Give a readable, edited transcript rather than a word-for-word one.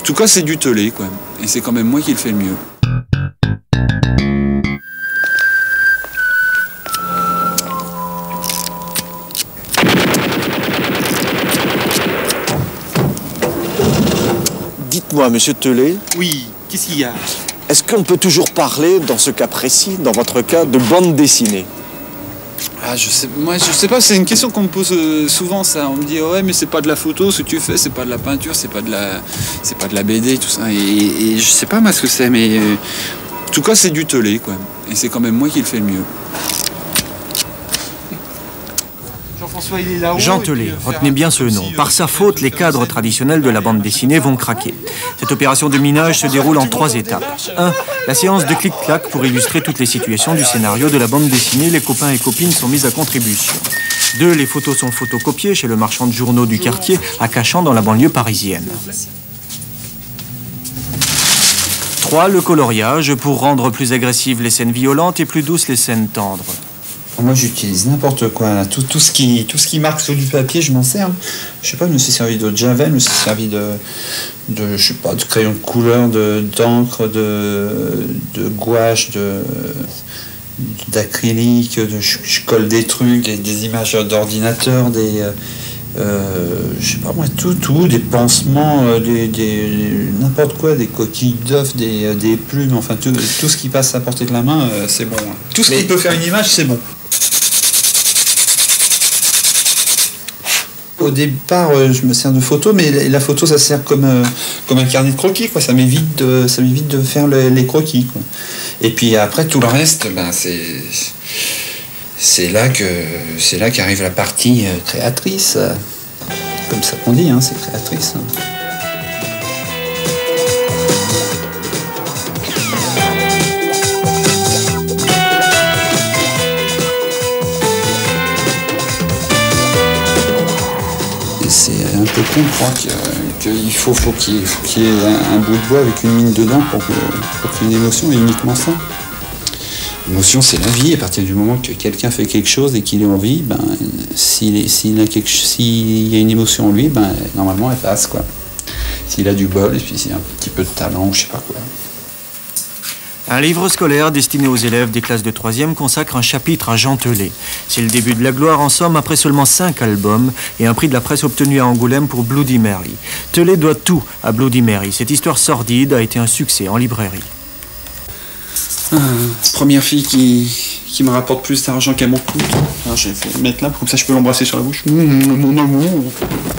tout cas, c'est du Tellet, quoi. Et c'est quand même moi qui le fais le mieux. Dites-moi, monsieur Tellet, Oui, qu'est-ce qu'il y a? est-ce qu'on peut toujours parler, dans ce cas précis, dans votre cas, de bande dessinée? Ah, moi, je sais pas, c'est une question qu'on me pose souvent, ça. On me dit, ouais, mais c'est pas de la photo, ce que tu fais, c'est pas de la peinture, c'est pas de la BD, tout ça. Et je sais pas, moi, ce que c'est, mais en tout cas, c'est du Tellet, quoi. Et c'est quand même moi qui le fais le mieux. Jean-François, il est là-haut. Jean Tellet, retenez bien ce nom. Par sa faute, les cadres traditionnels de la bande dessinée vont craquer. Cette opération de minage se déroule en 3 étapes. 1. La séance de clic-clac pour illustrer toutes les situations du scénario de la bande dessinée. Les copains et copines sont mis à contribution. 2. Les photos sont photocopiées chez le marchand de journaux du quartier, à Cachan, dans la banlieue parisienne. 3. Le coloriage pour rendre plus agressives les scènes violentes et plus douces les scènes tendres. Moi, j'utilise n'importe quoi, là. Tout ce qui marque sur du papier, je m'en sers. Je sais pas, je me suis servi de Javel, je me suis servi de je sais pas, de crayon de couleur, d'encre, de gouache, d'acrylique, je colle des trucs, des images d'ordinateur, je sais pas moi, des pansements, n'importe quoi, des coquilles d'œufs, des plumes, enfin tout ce qui passe à portée de la main, c'est bon. Tout ce qui peut faire une image, c'est bon. Au départ, je me sers de photo, mais la photo, ça sert comme un carnet de croquis, quoi. Ça m'évite de faire les croquis, quoi. Et puis après, tout le reste, ben, c'est là qu'arrive la partie créatrice. Comme ça qu'on dit, hein, c'est créatrice. C'est un peu con de croire qu'il faut qu'il y ait un bout de bois avec une mine dedans pour qu'il y ait une émotion, et uniquement ça. L'émotion, c'est la vie. À partir du moment que quelqu'un fait quelque chose et qu'il est en vie, ben, s'il y a une émotion en lui, ben, normalement elle passe, quoi. S'il a du bol et puis s'il a un petit peu de talent, je sais pas quoi. Un livre scolaire destiné aux élèves des classes de 3e consacre un chapitre à Jean Tellet. C'est le début de la gloire, en somme, après seulement 5 albums et un prix de la presse obtenu à Angoulême pour Bloody Mary. Tellet doit tout à Bloody Mary. Cette histoire sordide a été un succès en librairie. Première fille qui me rapporte plus d'argent qu'elle m'en coûte. Alors j'ai fait mettre là, comme ça je peux l'embrasser sur la bouche. Mon amour.